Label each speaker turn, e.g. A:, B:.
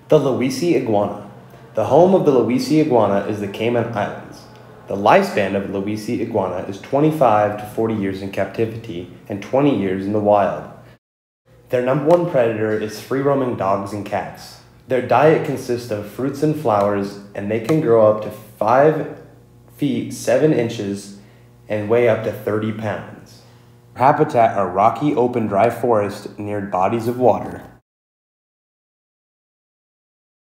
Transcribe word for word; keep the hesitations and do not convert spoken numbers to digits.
A: The Lewisi Iguana. The home of the Lewisi Iguana is the Cayman Islands. The lifespan of Lewisi Iguana is twenty-five to forty years in captivity and twenty years in the wild. Their number one predator is free-roaming dogs and cats. Their diet consists of fruits and flowers, and they can grow up to five feet seven inches and weigh up to thirty pounds. Habitat are rocky, open, dry forest near bodies of water.